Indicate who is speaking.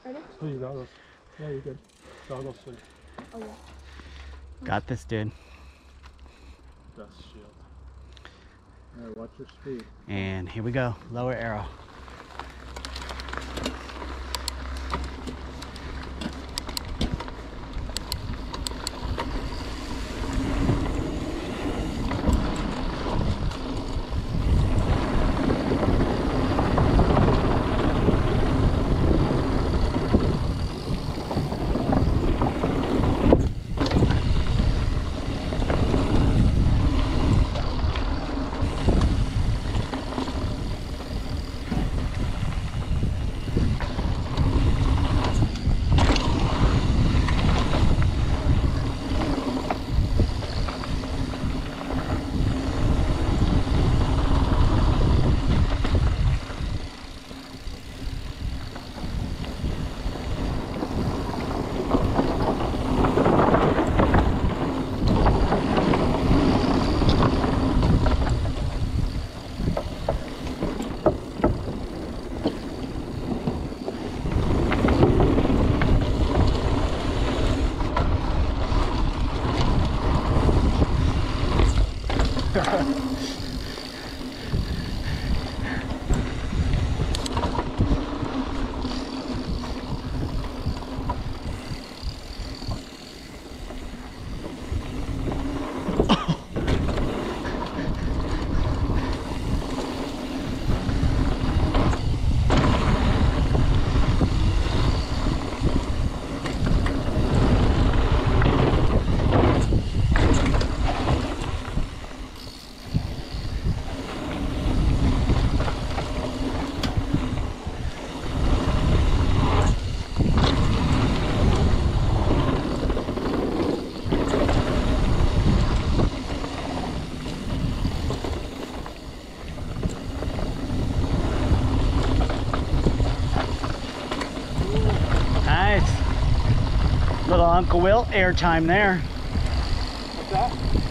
Speaker 1: Ready?
Speaker 2: Oh, you got this. Yeah, you're good. Goggles and
Speaker 1: Oh yeah.
Speaker 3: Got this, dude.
Speaker 2: best shield. Alright, watch your speed.
Speaker 3: And here we go. Lower arrow. Nice. Little Uncle Will airtime there.
Speaker 2: What's that?